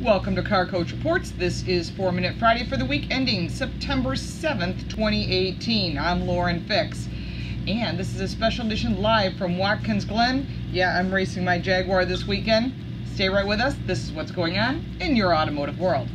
Welcome to Car Coach Reports. This is 4-Minute Friday for the week ending September 7th, 2018. I'm Lauren Fix. And this is a special edition live from Watkins Glen. Yeah, I'm racing my Jaguar this weekend. Stay right with us. This is what's going on in your automotive world.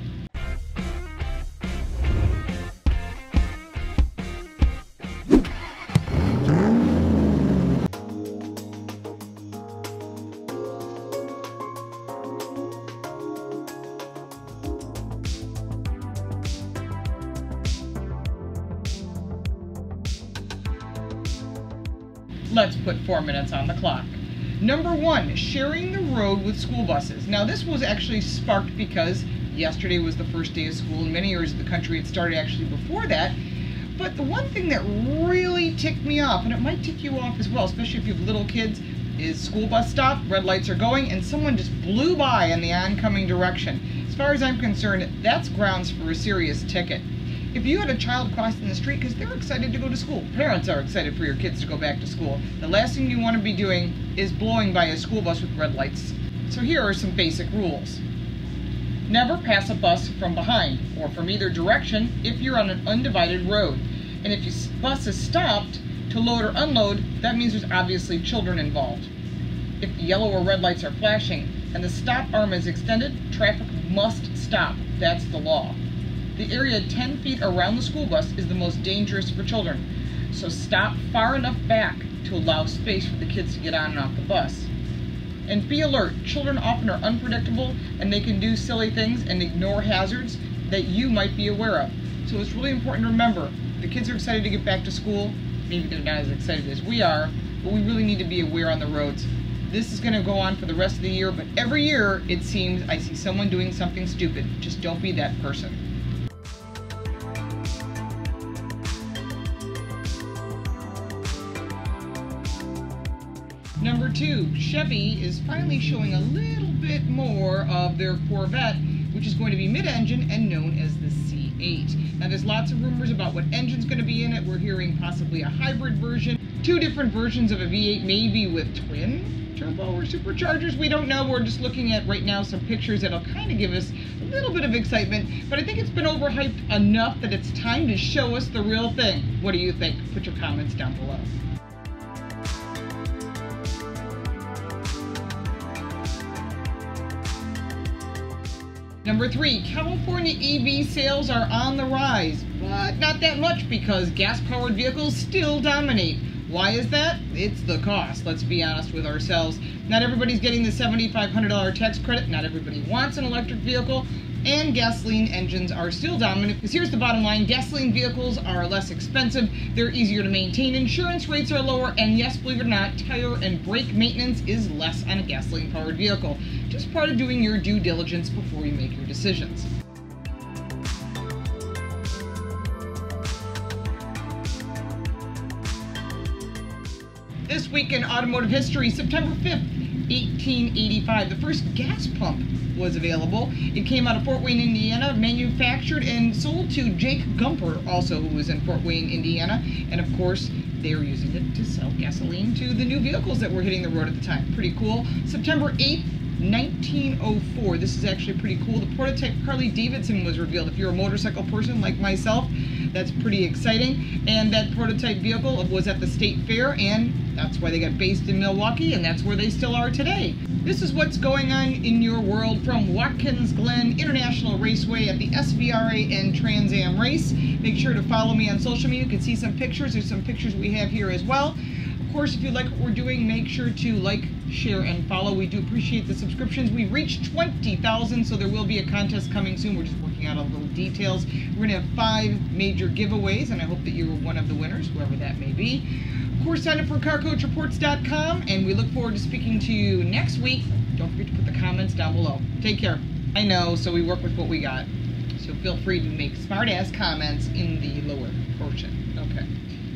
Let's put 4 minutes on the clock. Number 1, sharing the road with school buses. Now this was actually sparked because yesterday was the first day of school. In many areas of the country it started actually before that. But the one thing that really ticked me off, and it might tick you off as well, especially if you have little kids, is school bus stop, red lights are going, and someone just blew by in the oncoming direction. As far as I'm concerned, that's grounds for a serious ticket. If you had a child crossing the street because they're excited to go to school, parents are excited for your kids to go back to school, the last thing you want to be doing is blowing by a school bus with red lights. So here are some basic rules. Never pass a bus from behind or from either direction if you're on an undivided road. And if your bus is stopped to load or unload, that means there's obviously children involved. If the yellow or red lights are flashing and the stop arm is extended, traffic must stop. That's the law. The area 10 feet around the school bus is the most dangerous for children, so stop far enough back to allow space for the kids to get on and off the bus. And be alert, children often are unpredictable and they can do silly things and ignore hazards that you might be aware of. So it's really important to remember, the kids are excited to get back to school, maybe they're not as excited as we are, but we really need to be aware on the roads. This is going to go on for the rest of the year, but every year it seems I see someone doing something stupid. Just don't be that person. Number 2, Chevy is finally showing a little bit more of their Corvette, which is going to be mid-engine and known as the C8. Now there's lots of rumors about what engine's going to be in it. We're hearing possibly a hybrid version, 2 different versions of a V8, maybe with twin turbo or superchargers. We don't know. We're just looking at right now some pictures that'll kind of give us a little bit of excitement, but I think it's been overhyped enough that it's time to show us the real thing. What do you think? Put your comments down below. Number 3, California EV sales are on the rise, but not that much because gas-powered vehicles still dominate. Why is that? It's the cost. Let's be honest with ourselves. Not everybody's getting the $7,500 tax credit. Not everybody wants an electric vehicle. And gasoline engines are still dominant. Because here's the bottom line, gasoline vehicles are less expensive, they're easier to maintain, insurance rates are lower, and yes, believe it or not, tire and brake maintenance is less on a gasoline-powered vehicle. Just part of doing your due diligence before you make your decisions. This week in automotive history, September 5th, 1885, the first gas pump was available. It came out of Fort Wayne, Indiana, manufactured and sold to Jake Gumper, also who was in Fort Wayne, Indiana. And of course, they were using it to sell gasoline to the new vehicles that were hitting the road at the time. Pretty cool. September 8th, 1904. This is actually pretty cool. The prototype Harley-Davidson was revealed. If you're a motorcycle person like myself, that's pretty exciting. And that prototype vehicle was at the State Fair, and that's why they got based in Milwaukee, and that's where they still are today. This is what's going on in your world from Watkins Glen International Raceway at the SVRA and Trans Am race. Make sure to follow me on social media. You can see some pictures. There's some pictures we have here as well. Of course, if you like what we're doing, make sure to like, share, and follow. We do appreciate the subscriptions. We've reached 20,000, so there will be a contest coming soon. We're just working out all the little details. We're going to have 5 major giveaways, and I hope that you're one of the winners, whoever that may be. Of course, sign up for CarCoachReports.com, and we look forward to speaking to you next week. Don't forget to put the comments down below. Take care. I know, so we work with what we got. So feel free to make smart-ass comments in the lower portion. Okay.